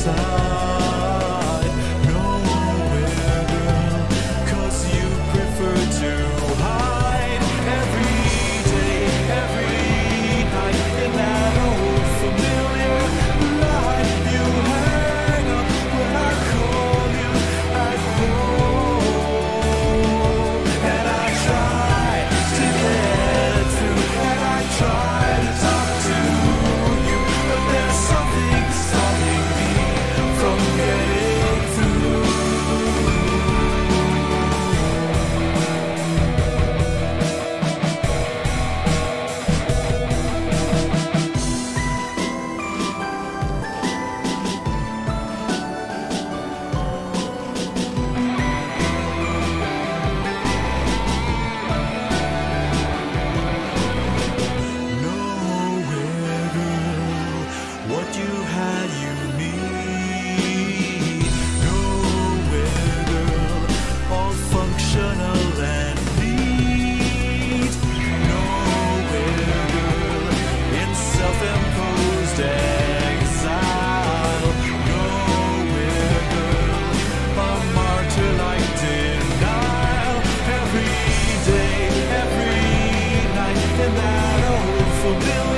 inside. Nowhere, girl, 'cause you prefer to hide. Every day, every night, in that old familiar light, you hang up when I call you at home. And I try to get through, and I try to talk to you, but there's something stopping me from getting through. Nowhere, girl, what you had you need. Nowhere, girl, all functional and neat. Nowhere, girl, in self-imposed exile. Nowhere, girl, a martyr like denial. Every day, every night, in that old familiar